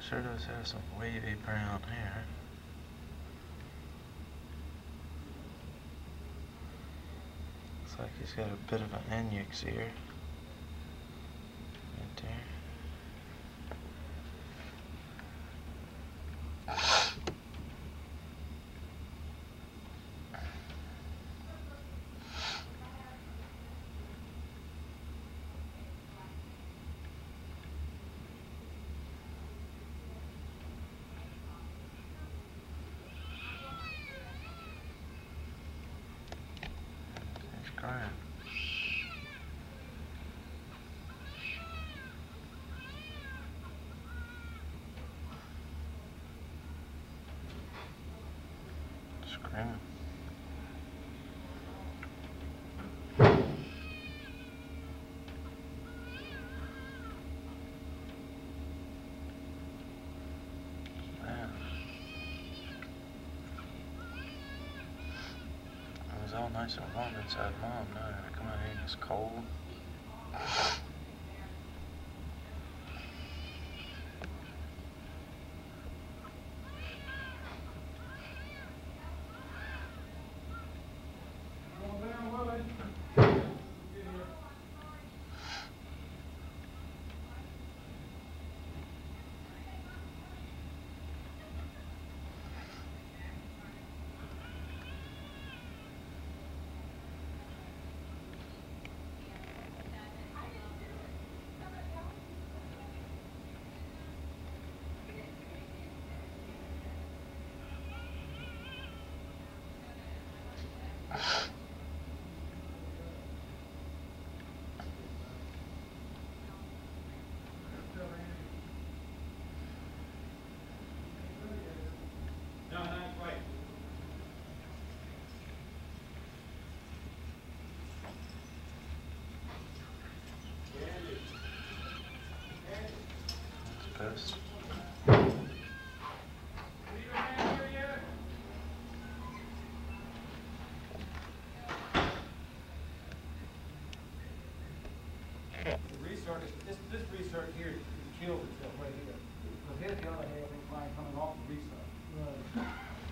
Sure does have some wavy brown hair. Looks like he's got a bit of an Anyx ear. Right there. He's crying. Screaming. Man. It was all nice and warm inside Mom. Now I gotta come out here and it's cold. Best. This restart here kills itself right here. Because here's the other half incline coming off the restart. Right.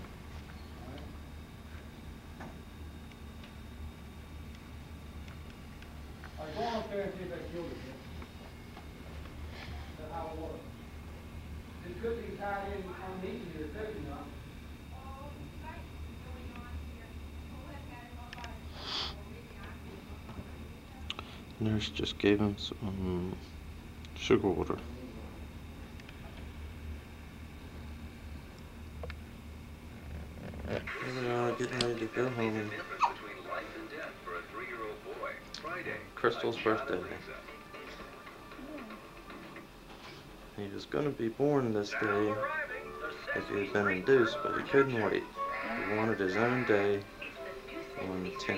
All right, go on upstairs and see if that killed it here. That's how it works. It could be tied in underneath here, definitely not. Nurse just gave him some sugar water. Here we are getting ready to go home. Crystal's birthday. He was going to be born this day if he had been induced, but he couldn't wait. He wanted his own day on the 10th.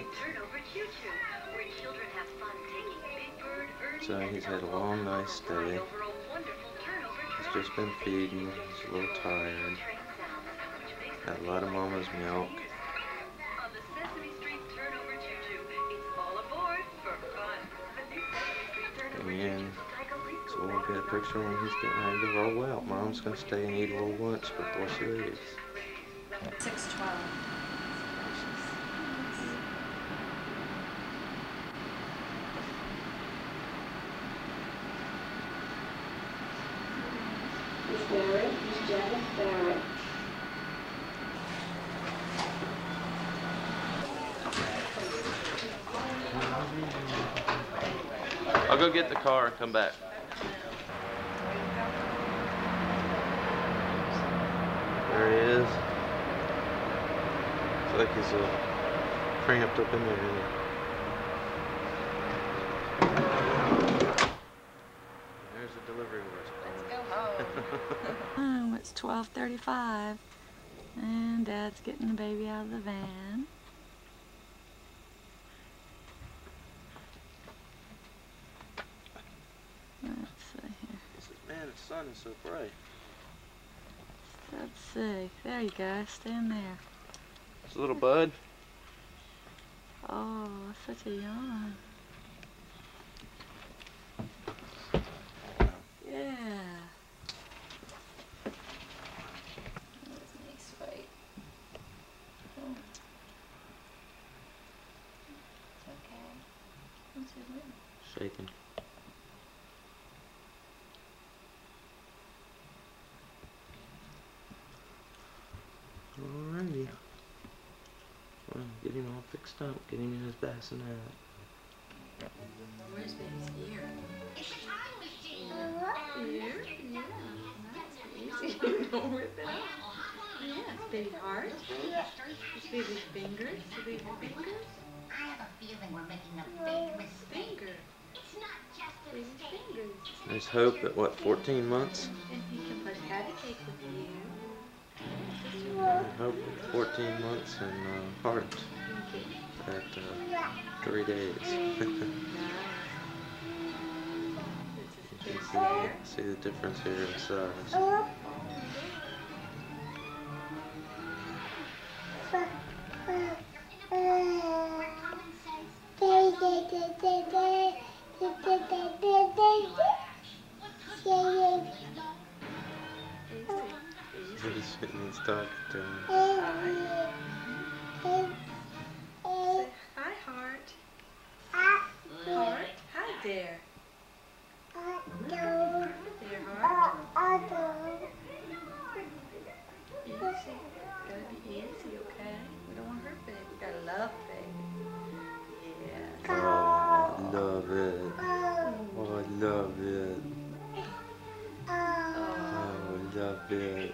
So he's had a long, nice day. He's just been feeding. He's a little tired. Had a lot of mama's milk. And so we'll get a picture when he's getting ready to roll out. Mom's gonna stay and eat a little lunch before she leaves. 6:12. Miss Barrett, Miss Janice Barrett. I'll go get the car and come back. There he is. Looks like he's cramped up in there. There's the delivery horse. Let's go home. It's 12:35, and Dad's getting the baby out of the van. Let's see here. He says, man, the sun is so bright. Let's see. There you go. Stand there. It's a little bud. Oh, such a yawn. Yeah. shaking. Alrighty. Well, get him all fixed up. Get him in his bassinet. Where's baby's ear? It's a time machine. Ear? Yeah. Nice. Don't rip it off. Yeah, it's baby heart. It's baby's fingers. It's baby's fingers. I have a feeling we're making a big mistake. Finger. It's not just a Baby's mistake. fingers. There's hope at what, 14 months? And he can play patty cake with you. Hope at 14 months and heart at 3 days. You can see the difference here in size. He's talking to him. Say hi, heart. Heart. Hi there. Hi there, heart. Easy. Gotta be easy, okay? We don't want to hurt baby. We gotta love baby. Yeah. Oh, I love it. Oh, I love it. Oh, I love it.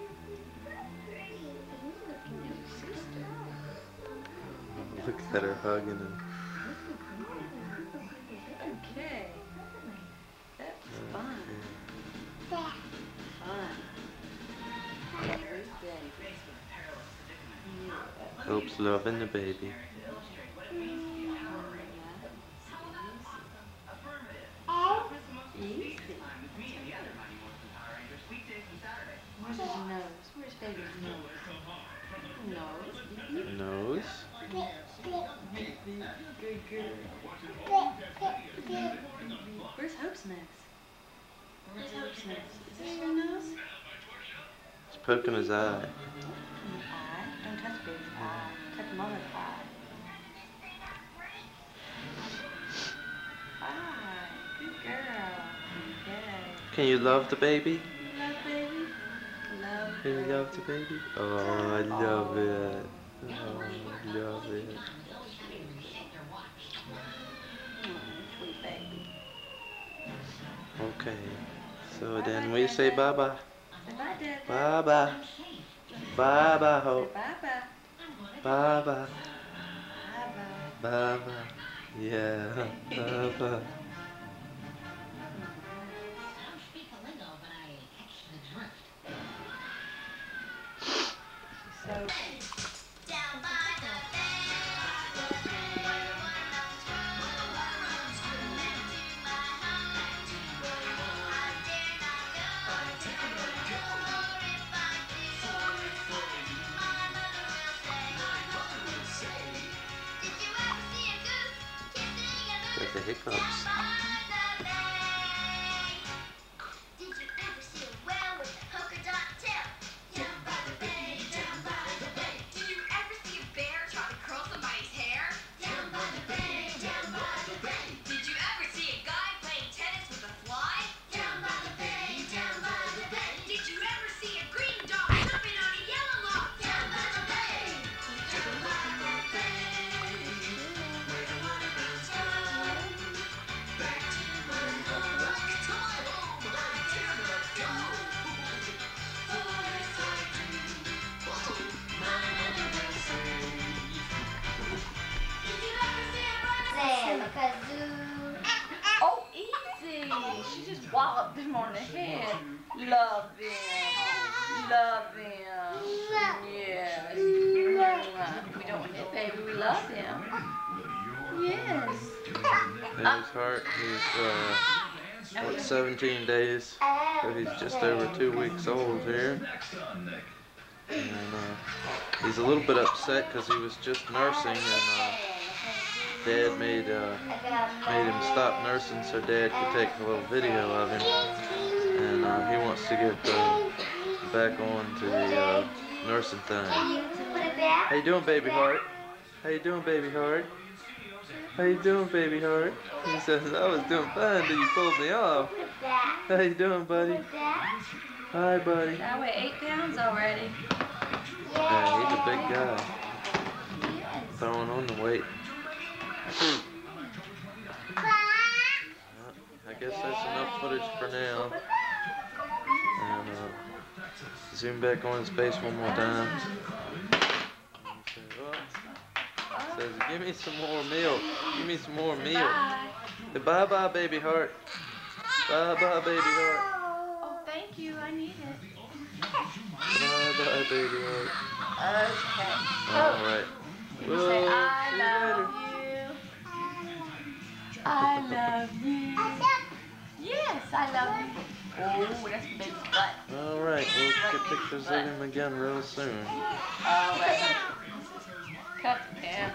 Look at her hugging him. Okay. That was fun. Fun. There's baby. Yeah. Hope's loving the baby. Easy. Where's his nose? Where's baby's nose? Nose. Nose. Good girl. Where's Hope's nose? Where's Hope's nose? Is this your nose? He's poking his eye. Eye. Don't touch baby's eye. Touch mother's eye. Eye. Good girl. Okay. Can you love the baby? Love baby? Love Can you love the baby? Oh, I love it. Oh, I love it. Sweet baby. Okay. So then we say bye-bye. Say bye, Dad. Bye-bye. Bye-bye, Say Hope. bye-bye. Bye-bye. Bye-bye. Bye-bye. Yeah. Bye-bye. So, Down by the bay, runs to my heart. I dare not go, or if I do, my mother will say, did you ever see a goose kissing a Got the hiccups. down by the bay? Did you ever see a whale with a polka dot tail? Down by the bay, down by the bay. Did you ever see a bear try to curl somebody's hair? Down by the bay, down by the bay. Did you ever see a guy playing tennis with a fly? Down by the bay, down by the bay. Did you ever see a green dog jumping on a yellow log? Down by the bay, down by the bay. Where the water goes down, back to my home, back to my home. I dare not go, for if I do, my mother will say. Did you ever see a rhinoceros? oh, easy. She just walloped him on the head. Love him. Love him. Yes. We don't want hit baby. We love him. Yes. Baby's heart. He's what, 17 days. So he's just over 2 weeks old here. And he's a little bit upset because he was just nursing, and Dad made him stop nursing so Dad could take a little video of him. And he wants to get back on to the nursing thing. How you doing, baby heart? How you doing, baby heart? How you doing, baby heart? He says, I was doing fine until you pulled me off. How you doing, buddy? Hi, buddy. I weigh 8 pounds already. Yeah, he's a big guy. Throwing on the weight. I guess that's enough footage for now. And zoom back on his face one more time. Says, give me some more milk. Give me some more milk. Bye. Bye-bye, baby heart. Bye-bye, baby heart. Oh, thank you. I need it. Bye-bye, baby heart. Okay. All right. Say, Well, I see you love you. I love you. Yes, I love you. Oh, that's a big butt. All right, we'll get pictures of him again real soon. All right. Cut the cam.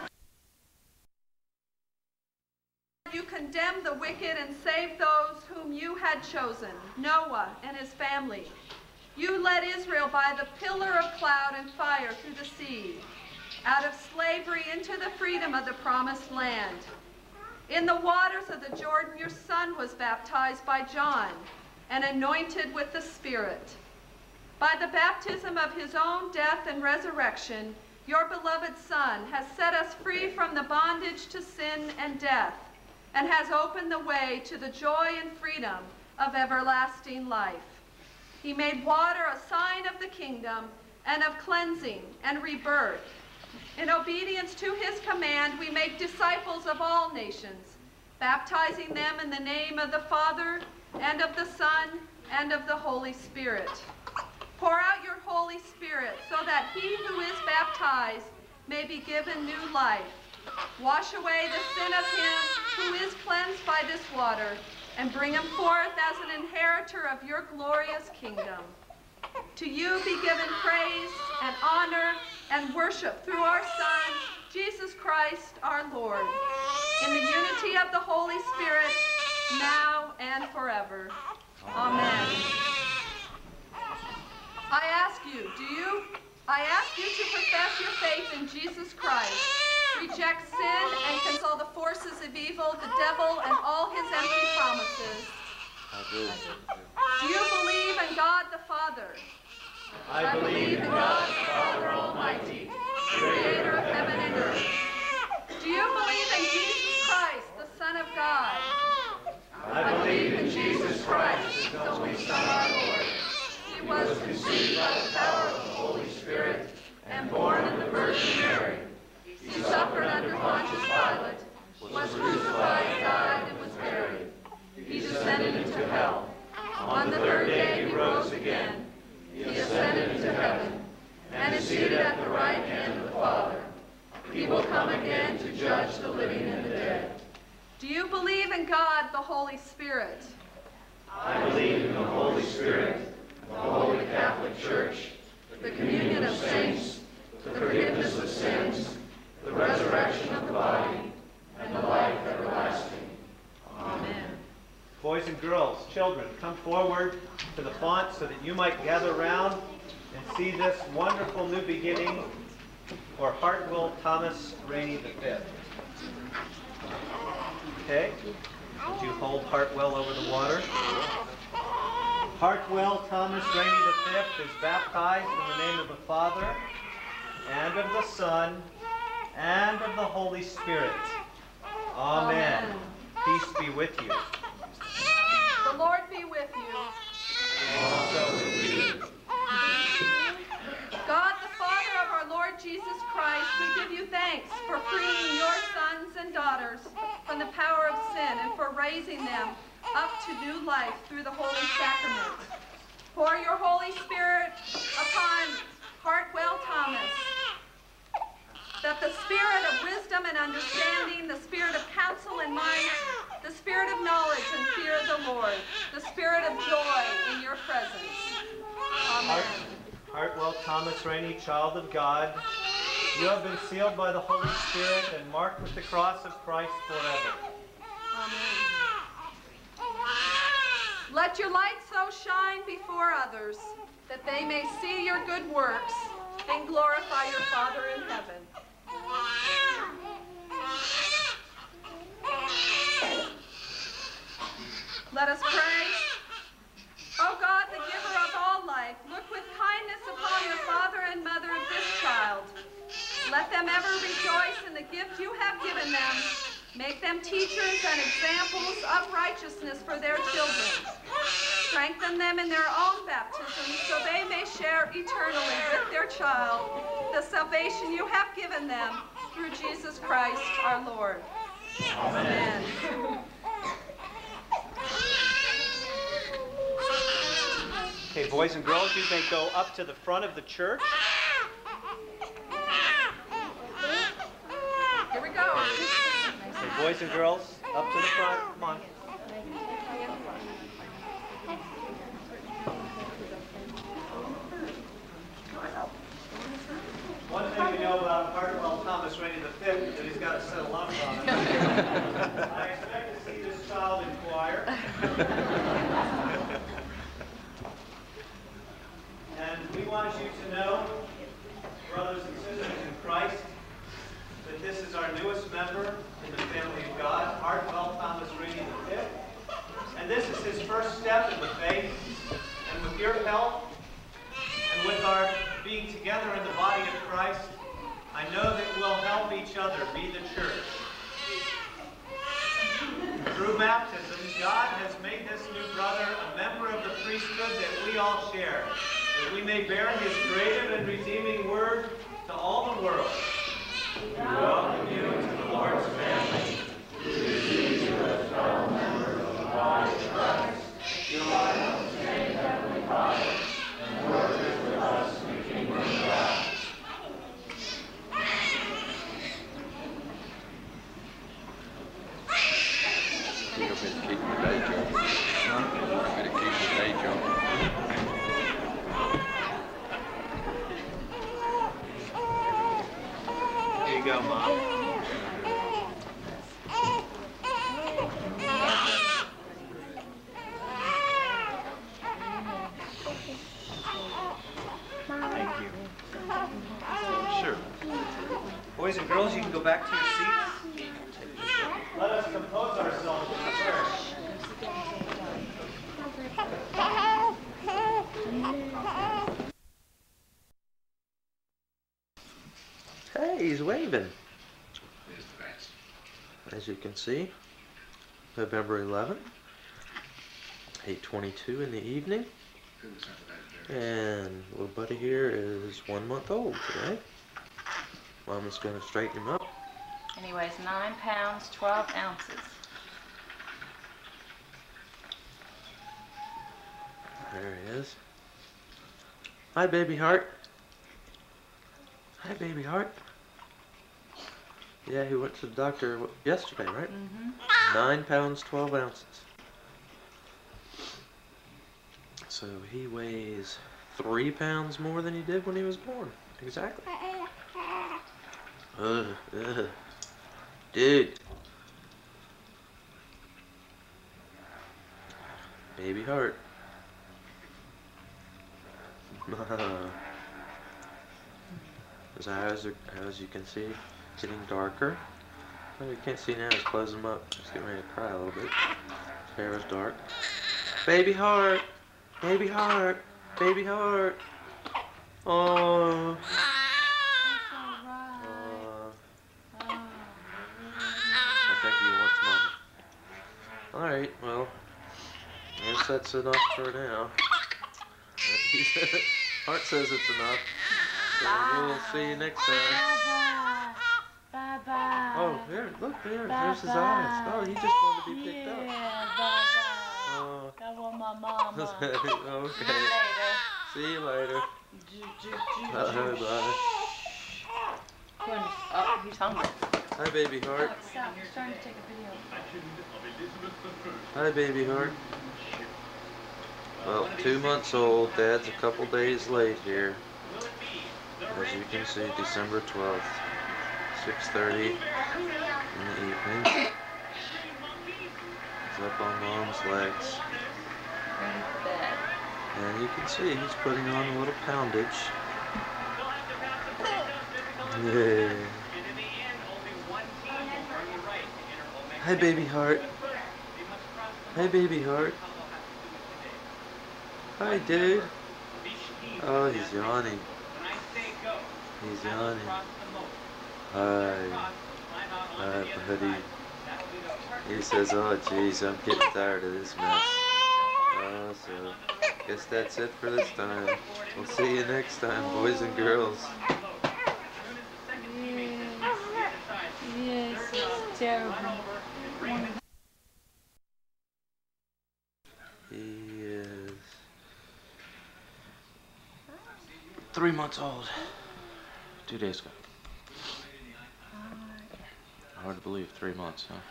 You condemned the wicked and saved those whom you had chosen, Noah and his family. You led Israel by the pillar of cloud and fire through the sea, out of slavery into the freedom of the promised land. In the waters of the Jordan, your son was baptized by John and anointed with the Spirit. By the baptism of his own death and resurrection, your beloved Son has set us free from the bondage to sin and death, and has opened the way to the joy and freedom of everlasting life. He made water a sign of the kingdom and of cleansing and rebirth. In obedience to his command, we make disciples of all nations, baptizing them in the name of the Father, and of the Son, and of the Holy Spirit. Pour out your Holy Spirit so that he who is baptized may be given new life. Wash away the sin of him who is cleansed by this water, and bring him forth as an inheritor of your glorious kingdom. To you be given praise and honor and worship through our Son, Jesus Christ our Lord, in the unity of the Holy Spirit, now and forever. Amen. I ask you to profess your faith in Jesus Christ, reject sin, and cancel the forces of evil, the devil, and all his empty promises. I do. Do you believe in God the Father? I believe in God the Father Almighty, Creator of heaven and earth. Do you believe in Jesus Christ, the Son of God? I believe in Jesus Christ, his only Son, our Lord. He was conceived by the power of the Holy Spirit and born of the Virgin Mary. He suffered under Pontius Pilate, was crucified, died, and was buried. He descended into hell. On the third day he rose again. He ascended into heaven and is seated at the right hand of the Father. He will come again to judge the living and the dead. Do you believe in God, the Holy Spirit? I believe in the Holy Spirit, the Holy Catholic Church, The communion of saints, the forgiveness of sins, the resurrection of the body, and the life everlasting. Amen. boys and girls, children, come forward to the font so that you might gather around and see this wonderful new beginning for Hartwell Thomas Rainey V. Okay? Would you hold Hartwell over the water? Hartwell Thomas Rainey V is baptized in the name of the Father, and of the Son, and of the Holy Spirit. Amen. Amen. Peace be with you. The Lord be with you. Also with you. God, the Father of our Lord Jesus Christ, we give you thanks for freeing your sons and daughters from the power of sin and for raising them up to new life through the Holy Sacrament. Pour your Holy Spirit upon Hartwell Thomas, that the spirit of wisdom and understanding, the spirit of counsel and might, the spirit of knowledge and fear of the Lord, the spirit of joy in your presence. Amen. Hartwell Thomas Rainey, child of God, you have been sealed by the Holy Spirit and marked with the cross of Christ forever. Amen. Let your light so shine before others that they may see your good works and glorify your Father in heaven. Let us pray. O God, the giver of all life, look with kindness upon the father and mother of this child. Let them ever rejoice in the gift you have given them. Make them teachers and examples of righteousness for their children. Strengthen them in their own baptism so they may share eternally with their child the salvation you have given them through Jesus Christ our Lord. Amen. Okay, boys and girls, you may go up to the front of the church. Here we go. Okay, boys and girls, up to the front. Come on. One thing we know about Hartwell Thomas Rainey V is that he's got a set of lungs on him. I expect to see this child in choir. And we want you to know, brothers and sisters in Christ, that this is our newest member in the family of God, Hartwell Thomas Rainey V. And this is his first step in the faith. And with your help, and with our being together in the body of Christ, I know that we'll help each other be the church. Through baptism, God has made this new brother a member of the priesthood that we all share, that we may bear his creative and redeeming word to all the world. We welcome you into the Lord's family. Receive you as fellow members of the body of Christ. Your life is made Heavenly Father, and work with us in the kingdom of God. You're going to keep your day job. You're going to keep your day job. Here you go, Mom. Thank you. Sure. Boys and girls, you can go back to your seats. Let us compose ourselves in prayer. Hey, he's waving. As you can see, November 11th, 8:22 in the evening. And little buddy here is 1 month old today. Mama's going to straighten him up. And he weighs 9 pounds, 12 ounces. There he is. Hi, baby heart. Hi, baby heart. Yeah, he went to the doctor yesterday, right? Mm-hmm. 9 pounds, 12 ounces. So he weighs 3 pounds more than he did when he was born. Exactly. Ugh. Dude. Baby heart. His eyes are, as you can see, getting darker. Oh, you can't see now, he's closing them up. He's getting ready to cry a little bit. His hair is dark. Baby heart! Baby heart! Baby heart! Oh. I think he wants mama. Alright, well, I guess that's enough for now. Heart says it's enough. So we'll see you next time. Bye bye. Oh, there, look there. There's his eyes. Oh, he just wanted to be picked up. Yeah, bye bye. Oh. I want my mama. Okay. See you later. Bye. Oh, he's hungry. Hi, baby heart. Stop. He's trying to take a video. Hi, baby heart. Well, 2 months old. Dad's a couple days late here. As you can see, December 12th, 6:30 in the evening. He's up on Mom's legs. Ready for bed. And you can see he's putting on a little poundage. Yeah. Hi, baby heart. Hey, baby heart. Hi, dude. Oh, he's yawning. He's yawning. Hi. Hi, buddy. He says, oh, jeez, I'm getting tired of this mess. Oh, so, guess that's it for this time. We'll see you next time, boys and girls. Yes, it's terrible. He is 3 months old. 2 days ago. Hard to believe, 3 months, huh?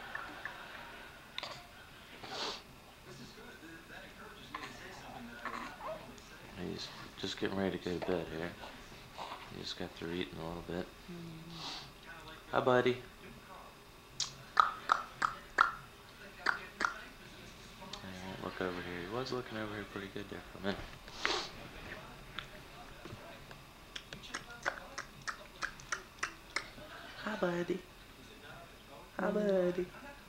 He's just getting ready to go to bed here. He just got through eating a little bit. Hi, buddy. Look over here. He was looking over here pretty good there for a minute. Hi, buddy. Hi, buddy.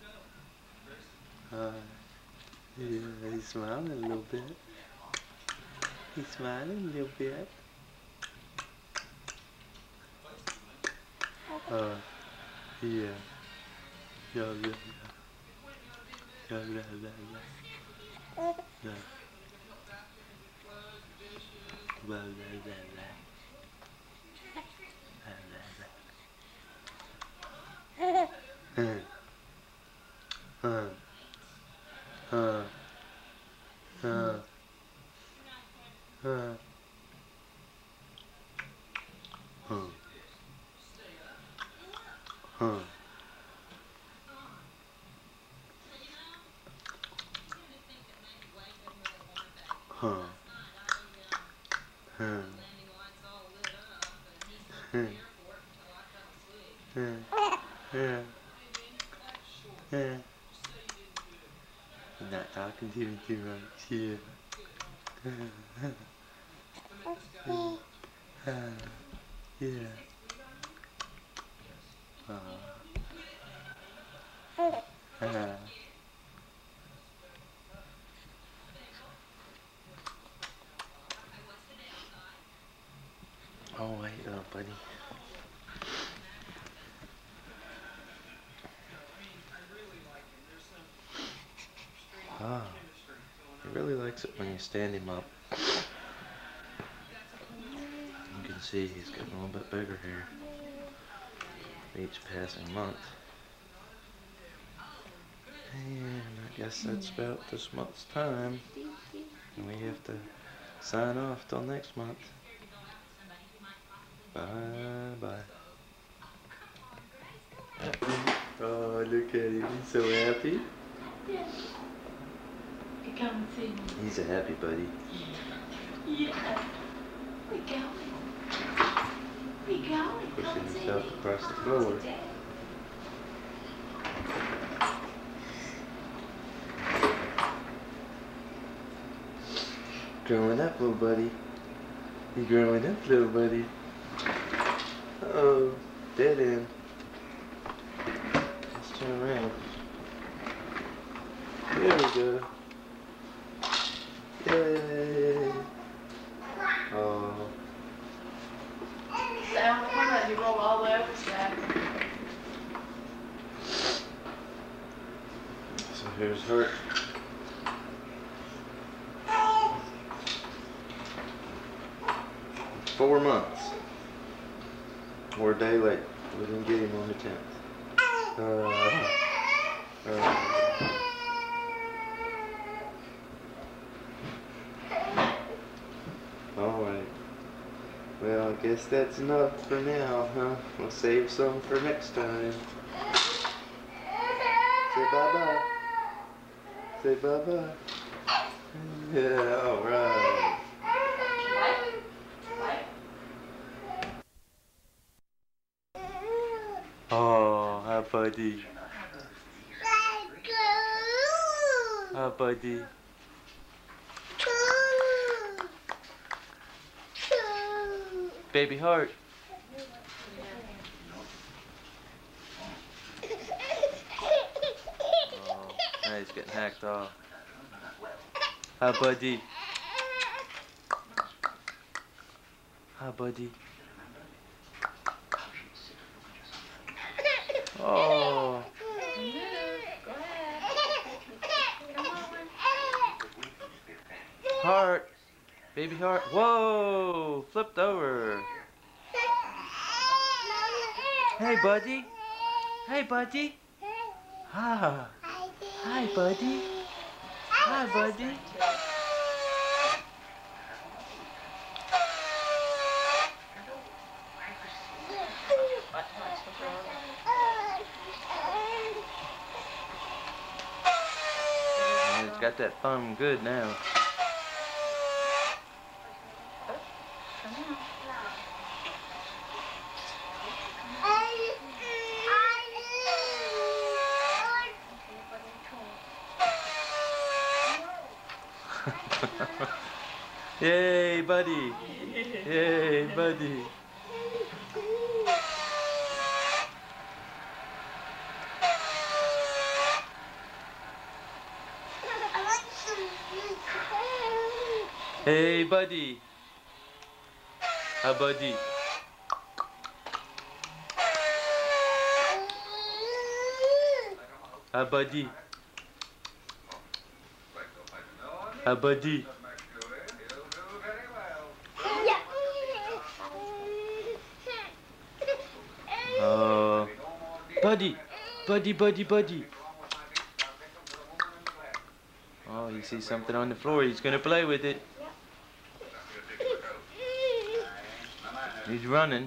Yeah, he's smiling a little bit. He's smiling a little bit. Yeah. Yeah, yeah, yeah. Yeah, yeah, yeah, yeah. Yeah. Blah, blah, blah, blah. You're not talking to me too much, yeah. Yeah. Oh, wait up, buddy. He really likes it when you stand him up. You can see he's getting a little bit bigger here each passing month. And I guess that's about this month's time. And we have to sign off till next month. Bye-bye. Oh, look at him. He's so happy. Yeah. You come and see me. He's a happy buddy. Yeah. We going. We going. Come Pushing and see himself me. across the floor. Growing up, little buddy. You growing up, little buddy. Uh-oh, dead end. Let's turn around. There we go. Yay! Oh. Sam, why don't you roll all the way over, Sam? So here's Hurt. Four months. We're a day late. We didn't get him on the 10th. Alright. Well, I guess that's enough for now, huh? We'll save some for next time. Say bye-bye. Say bye-bye. Yeah, alright. Oh, hi, buddy. Hi, buddy. Baby Heart. Oh, now he's getting hacked off. Hi, buddy. Hi, buddy. Oh. Heart. Baby heart. Whoa. Flipped over. Hey, buddy. Hey, buddy. Ah. Hi, buddy. Hi, buddy. It's got that thumb good now. Yay, buddy. Yay, buddy. Hey, buddy. Hi, buddy. Hi, buddy. Hi, buddy. Buddy. Buddy, buddy, buddy. Oh, he sees something on the floor. He's gonna play with it. He's running.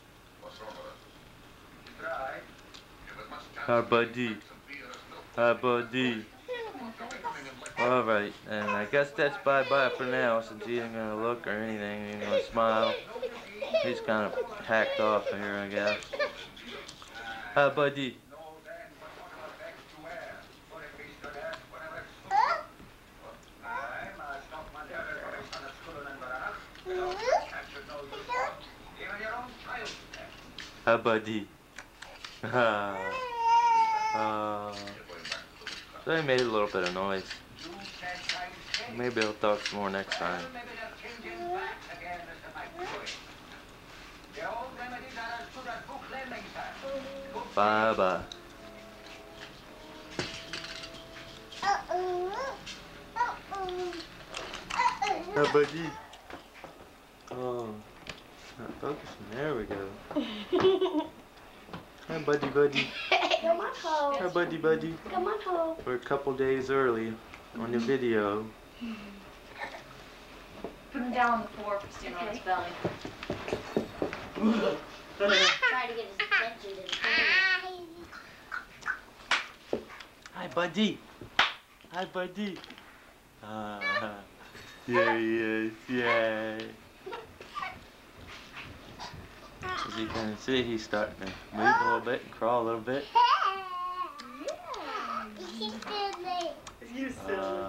Hi, buddy. Hi, buddy. Alright, and I guess that's bye-bye for now, since he ain't gonna look or anything. He ain't gonna smile. He's kind of hacked off here, I guess. Hi, buddy. Hi, buddy. So he made a little bit of noise. Maybe he'll talk some more next time. Bye-bye. Hi, buddy. Oh, not focusing. There we go. Hi, buddy, buddy. Hi, buddy, buddy. We're a couple days early on the video. Put him down on the floor, Christina, on his belly. Try to get his attention to Hi, buddy. Hi, buddy. There he is. Yay. As you can see, he's starting to move a little bit and crawl a little bit. You silly.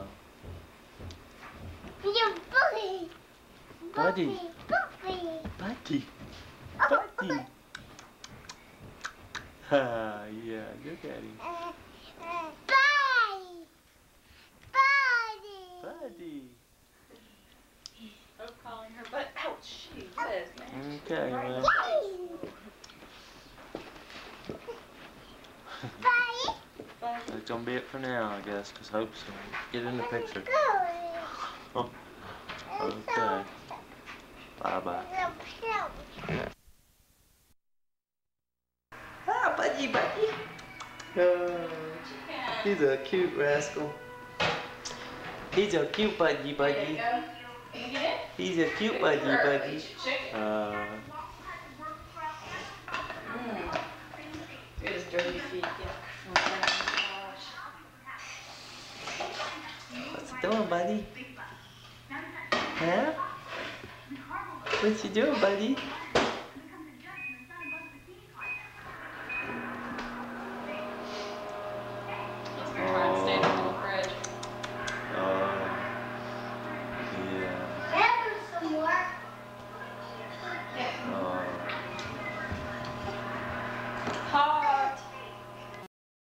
Buddy. Buddy. Buddy. Yeah, look at him. Buddy. Stop calling her, but ouch, she is, man. Okay, well. That's gonna be it for now, I guess, because Hope's gonna get in the picture. Oh. Okay. Bye-bye. Ah, buddy, buddy. He's a cute rascal. He's a cute buddy, buddy. He's a cute buddy, buddy. Look at his dirty feet, yeah. What's he doing, buddy? Huh? What you doing, buddy?